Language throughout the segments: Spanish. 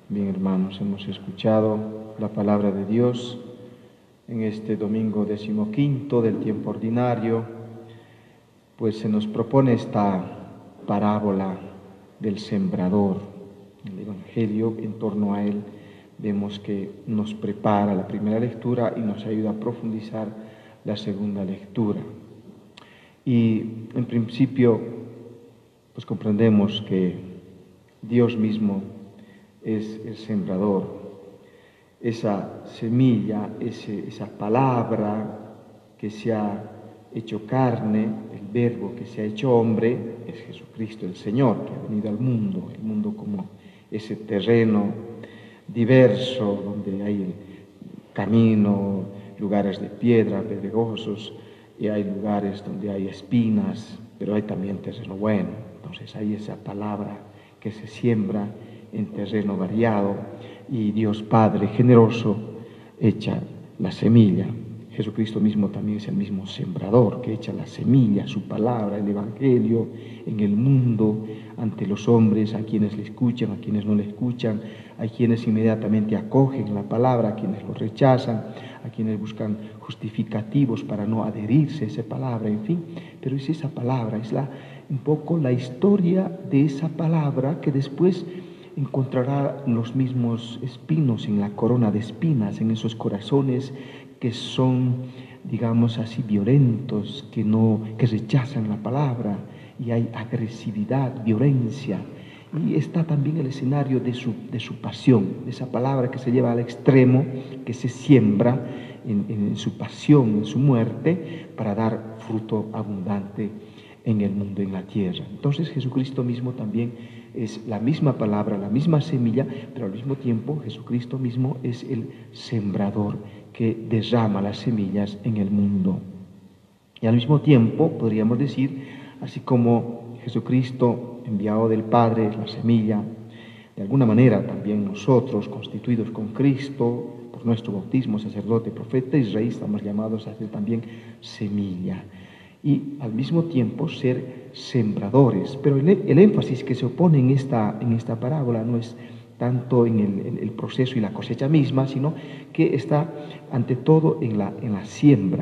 Bien, hermanos, hemos escuchado la palabra de Dios en este domingo 15 del tiempo ordinario, pues se nos propone esta parábola del sembrador. El Evangelio, en torno a él, vemos que nos prepara la primera lectura y nos ayuda a profundizar la segunda lectura. Y en principio, pues comprendemos que Dios mismo es el sembrador. Esa semilla, esa palabra que se ha hecho carne, el verbo que se ha hecho hombre, es Jesucristo el Señor, que ha venido al mundo, el mundo como ese terreno diverso, donde hay camino, lugares de piedra, pedregosos, y hay lugares donde hay espinas, pero hay también terreno bueno. Entonces hay esa palabra que se siembra en terreno variado, y Dios Padre generoso echa la semilla. Jesucristo mismo también es el mismo sembrador que echa la semilla, su palabra, el Evangelio, en el mundo, ante los hombres, a quienes le escuchan, a quienes no le escuchan, a quienes inmediatamente acogen la palabra, a quienes lo rechazan, a quienes buscan justificativos para no adherirse a esa palabra, en fin. Pero es esa palabra, es un poco la historia de esa palabra que después encontrará los mismos espinos en la corona de espinas, en esos corazones que son, digamos así, violentos, que rechazan la palabra, y hay agresividad, violencia. Y está también el escenario de su pasión, de esa palabra que se lleva al extremo, que se siembra en su pasión, en su muerte, para dar fruto abundante en el mundo, en la tierra. Entonces Jesucristo mismo también es la misma palabra, la misma semilla, pero al mismo tiempo Jesucristo mismo es el sembrador que derrama las semillas en el mundo. Y al mismo tiempo, podríamos decir, así como Jesucristo, enviado del Padre, es la semilla, de alguna manera también nosotros, constituidos con Cristo, por nuestro bautismo, sacerdote, profeta y rey, estamos llamados a ser también semilla. Y al mismo tiempo ser sembradores. Pero el énfasis que se opone en esta parábola no es tanto en el proceso y la cosecha misma, sino que está ante todo en la siembra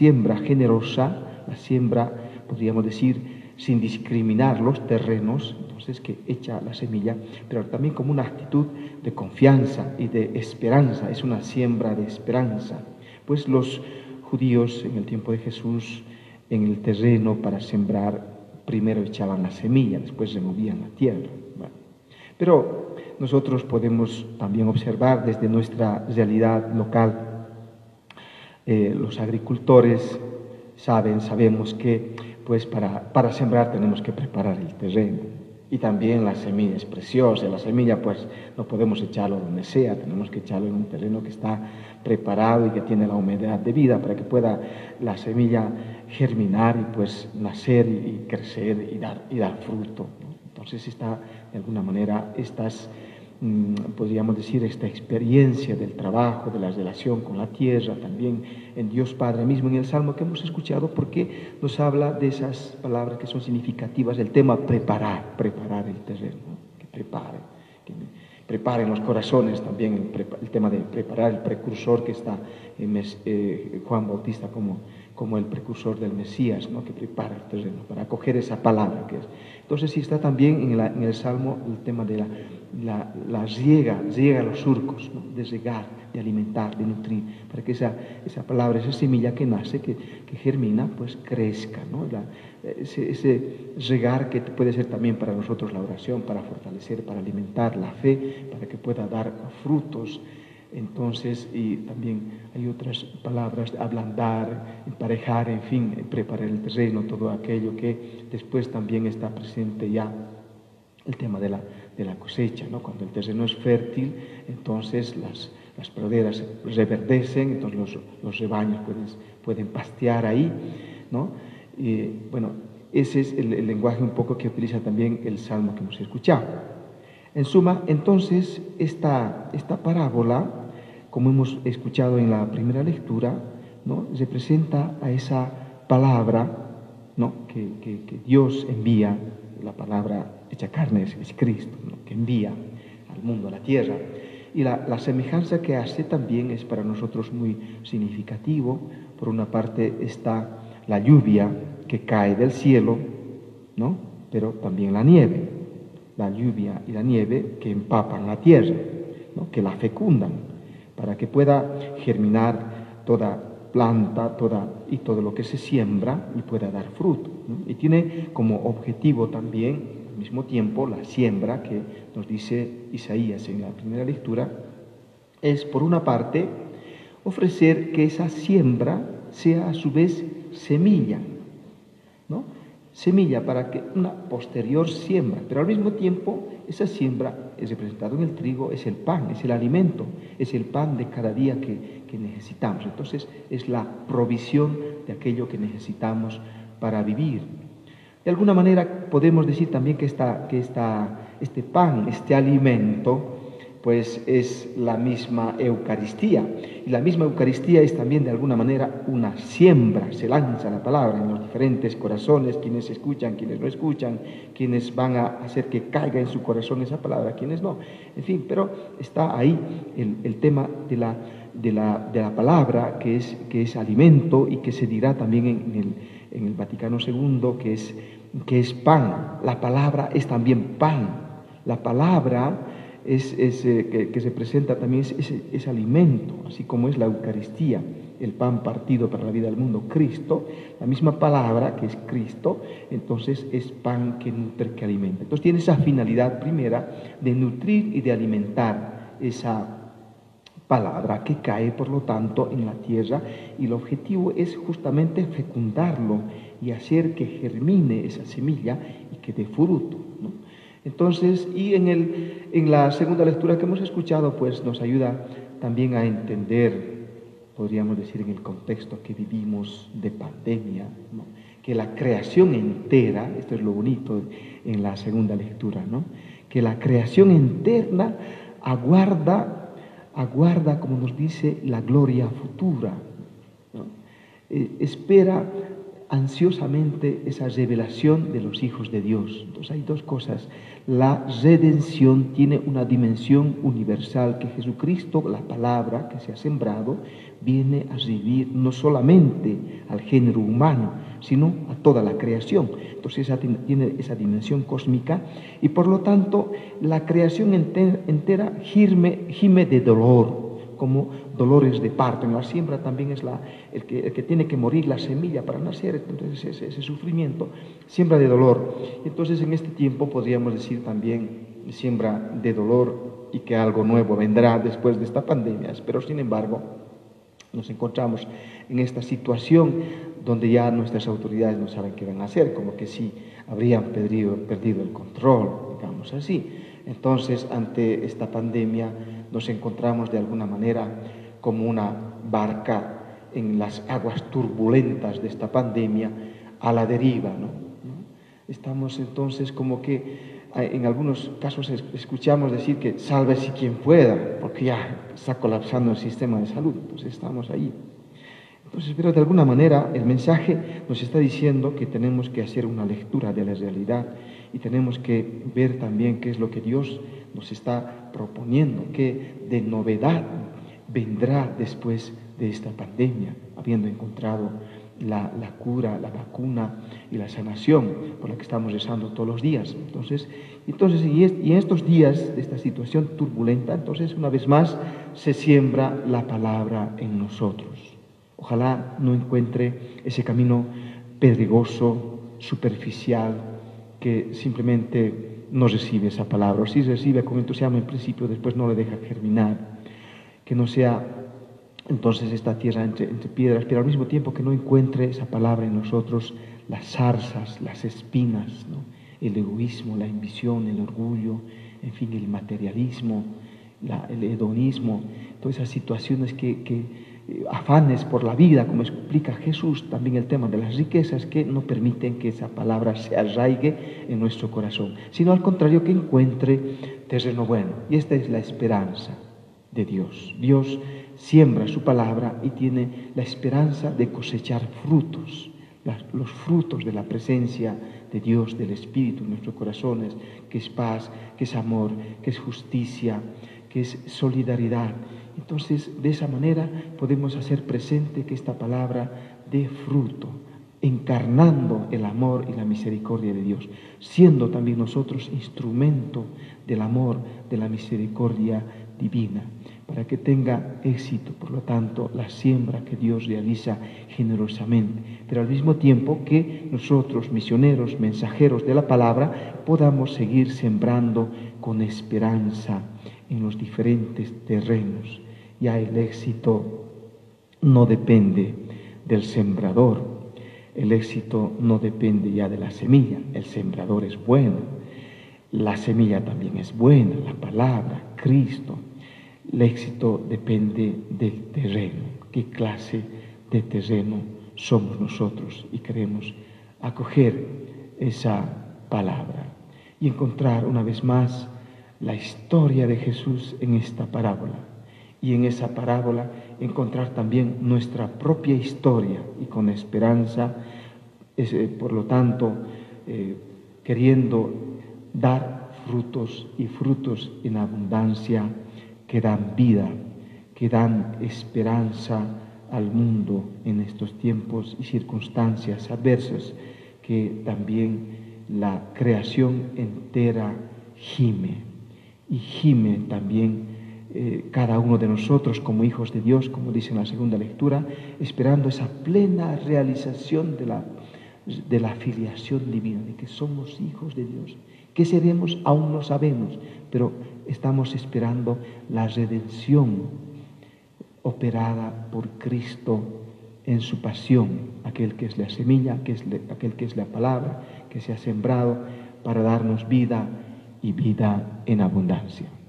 generosa, la siembra, podríamos decir, sin discriminar los terrenos, entonces que echa la semilla, pero también como una actitud de confianza y de esperanza, es una siembra de esperanza. Pues los judíos en el tiempo de Jesús, en el terreno para sembrar, primero echaban la semilla, después removían la tierra. Bueno, pero nosotros podemos también observar desde nuestra realidad local, los agricultores sabemos que pues para sembrar tenemos que preparar el terreno. Y también la semilla es preciosa. La semilla pues no podemos echarlo donde sea, tenemos que echarlo en un terreno que está preparado y que tiene la humedad debida para que pueda la semilla germinar y pues nacer y crecer y dar fruto, ¿no? Entonces está de alguna manera podríamos decir, esta experiencia del trabajo, de la relación con la tierra, también en Dios Padre mismo, en el Salmo que hemos escuchado, porque nos habla de esas palabras que son significativas del tema preparar el terreno, ¿no? Que preparen los corazones, también el tema de preparar el precursor que está en Juan Bautista como el precursor del Mesías, ¿no? Que prepara el terreno para acoger esa palabra que es. Entonces sí está también en el Salmo el tema de la riega los surcos, ¿no? De regar, de alimentar, de nutrir, para que esa palabra, esa semilla que nace, que germina, pues crezca, ¿no? Ese regar que puede ser también para nosotros la oración, para fortalecer, para alimentar la fe, para que pueda dar frutos. Entonces, y también hay otras palabras, ablandar, emparejar, en fin, preparar el terreno, todo aquello que después también está presente ya el tema de la cosecha, ¿no? Cuando el terreno es fértil, entonces las praderas reverdecen, entonces los rebaños pueden pastear ahí, ¿no? Y bueno, ese es el lenguaje un poco que utiliza también el Salmo que hemos escuchado. En suma, entonces, esta parábola, como hemos escuchado en la primera lectura, ¿no? Representa a esa palabra, ¿no? que Dios envía, la palabra hecha carne es Cristo, ¿no? Que envía al mundo, a la tierra. Y la semejanza que hace también es para nosotros muy significativo. Por una parte está la lluvia que cae del cielo, ¿no? Pero también la nieve, la lluvia y la nieve que empapan la tierra, ¿no? Que la fecundan para que pueda germinar toda planta y todo lo que se siembra y pueda dar fruto, ¿no? Y tiene como objetivo también al mismo tiempo la siembra que nos dice Isaías en la primera lectura, es por una parte ofrecer que esa siembra sea a su vez semilla, ¿no? Semilla para que una posterior siembra, pero al mismo tiempo esa siembra es representada en el trigo, es el pan, es el alimento, es el pan de cada día que necesitamos. Entonces es la provisión de aquello que necesitamos para vivir. De alguna manera podemos decir también que este pan, este alimento, pues es la misma Eucaristía. Y la misma Eucaristía es también de alguna manera una siembra. Se lanza la palabra en los diferentes corazones, quienes escuchan, quienes no escuchan, quienes van a hacer que caiga en su corazón esa palabra, quienes no. En fin, pero está ahí el tema de la palabra, que es alimento y que se dirá también en el Vaticano II, que es pan. La palabra es también pan. La palabra que se presenta también es alimento, así como es la Eucaristía, el pan partido para la vida del mundo, Cristo, la misma palabra que es Cristo, entonces es pan que nutre, que alimenta. Entonces tiene esa finalidad primera de nutrir y de alimentar esa palabra que cae, por lo tanto, en la tierra, y el objetivo es justamente fecundarlo y hacer que germine esa semilla y que dé fruto, ¿no? Entonces, y en la segunda lectura que hemos escuchado, pues nos ayuda también a entender, podríamos decir, en el contexto que vivimos de pandemia, ¿no? Que la creación entera, esto es lo bonito en la segunda lectura, ¿no? Que la creación entera aguarda, como nos dice, la gloria futura, ¿no? Espera ansiosamente esa revelación de los hijos de Dios. Entonces hay dos cosas. La redención tiene una dimensión universal, que Jesucristo, la palabra que se ha sembrado, viene a vivir no solamente al género humano, sino a toda la creación. Entonces tiene esa dimensión cósmica y por lo tanto la creación entera gime de dolor, como dolores de parto. En la siembra también es el que tiene que morir la semilla para nacer, entonces ese sufrimiento, siembra de dolor. Entonces en este tiempo podríamos decir también siembra de dolor y que algo nuevo vendrá después de esta pandemia, pero sin embargo nos encontramos en esta situación donde ya nuestras autoridades no saben qué van a hacer, como que si habrían perdido el control, digamos así. Entonces, ante esta pandemia nos encontramos de alguna manera como una barca en las aguas turbulentas de esta pandemia a la deriva, ¿no? Estamos entonces como que en algunos casos escuchamos decir que sálvese quien pueda, porque ya está colapsando el sistema de salud, entonces estamos ahí. Entonces, pero de alguna manera el mensaje nos está diciendo que tenemos que hacer una lectura de la realidad y tenemos que ver también qué es lo que Dios nos está proponiendo, qué de novedad vendrá después de esta pandemia, habiendo encontrado la cura, la vacuna y la sanación por la que estamos rezando todos los días. Entonces y en estos días de esta situación turbulenta, entonces una vez más se siembra la palabra en nosotros. Ojalá no encuentre ese camino pedregoso, superficial, que simplemente no recibe esa palabra, o si recibe con entusiasmo en principio, después no le deja germinar, que no sea entonces esta tierra entre piedras, pero al mismo tiempo que no encuentre esa palabra en nosotros las zarzas, las espinas, ¿no? El egoísmo, la ambición, el orgullo, en fin, el materialismo, el hedonismo, todas esas situaciones afanes por la vida, como explica Jesús, también el tema de las riquezas que no permiten que esa palabra se arraigue en nuestro corazón, sino al contrario, que encuentre terreno bueno. Y esta es la esperanza de Dios. Dios siembra su palabra y tiene la esperanza de cosechar frutos. los frutos de la presencia de Dios, del Espíritu en nuestros corazones, que es paz, que es amor, que es justicia, que es solidaridad. Entonces, de esa manera podemos hacer presente que esta palabra dé fruto, encarnando el amor y la misericordia de Dios, siendo también nosotros instrumento del amor, de la misericordia divina, para que tenga éxito, por lo tanto, la siembra que Dios realiza generosamente, pero al mismo tiempo que nosotros, misioneros, mensajeros de la palabra, podamos seguir sembrando con esperanza en los diferentes terrenos. Ya el éxito no depende del sembrador, el éxito no depende ya de la semilla, el sembrador es bueno, la semilla también es buena, la palabra, Cristo. El éxito depende del terreno, qué clase de terreno somos nosotros y queremos acoger esa palabra y encontrar una vez más la historia de Jesús en esta parábola y en esa parábola encontrar también nuestra propia historia y con esperanza, por lo tanto, queriendo dar frutos y frutos en abundancia que dan vida, que dan esperanza al mundo en estos tiempos y circunstancias adversas, que también la creación entera gime, y gime también cada uno de nosotros como hijos de Dios, como dice en la segunda lectura, esperando esa plena realización de la filiación divina, de que somos hijos de Dios. ¿Qué seremos? Aún no sabemos, pero estamos esperando la redención operada por Cristo en su pasión, aquel que es la semilla, aquel que es la palabra, que se ha sembrado para darnos vida y vida en abundancia.